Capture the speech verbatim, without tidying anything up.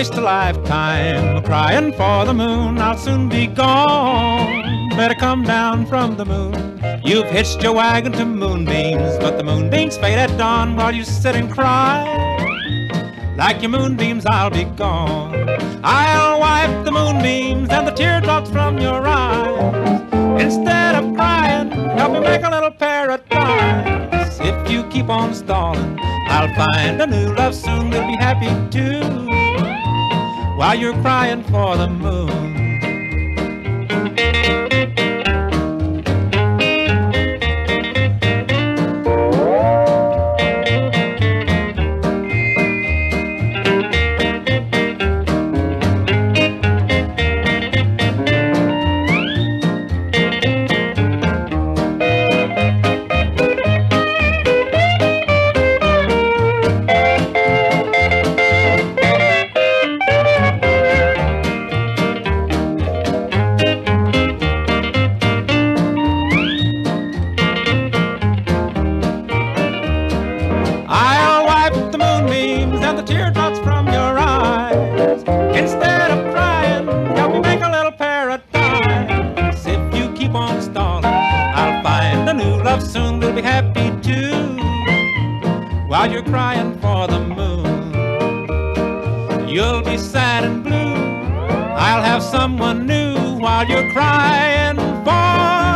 waste a lifetime crying for the moon. I'll soon be gone, better come down from the moon. You've hitched your wagon to moonbeams, but the moonbeams fade at dawn. While you sit and cry like your moonbeams, I'll be gone. I'll wipe the moonbeams and the teardrops from your eyes. Instead of crying, help me make a little paradise. If you keep on stalling, I'll find a new love soon. We'll be happy too, while you're crying for the moon. Teardrops from your eyes. Instead of crying, help me make a little paradise. If you keep on stalling, I'll find a new love soon. We'll be happy too, while you're crying for the moon. You'll be sad and blue, I'll have someone new, while you're crying for